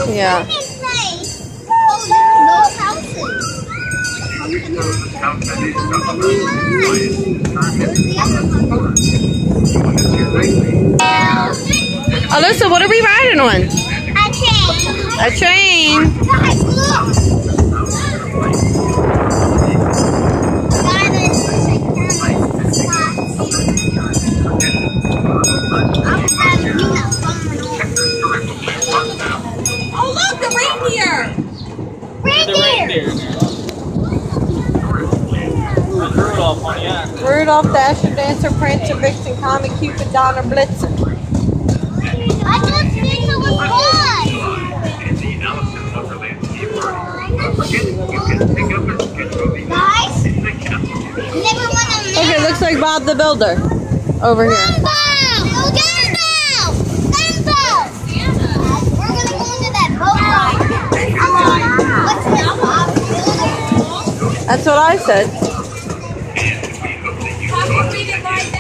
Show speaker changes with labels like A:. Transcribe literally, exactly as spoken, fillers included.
A: Yeah. Alyssa, what are we riding on?
B: A train.
A: A train.
B: Guys, look.
C: Oh, look, the reindeer.
B: Reindeer.
D: Rudolph on the act.
A: Rudolph, Dasher, Dancer, Prancer, Vixen, Comet, Cupid, Donner, Blitzen.
B: I thought Santa was gone. Guys, never want to
A: Okay, looks like Bob the Builder over here.
B: Gumball! Gumball! Gumball! We're going to go into that boat ride. What's this, Bob?
A: That's what I said.
C: How come we didn't ride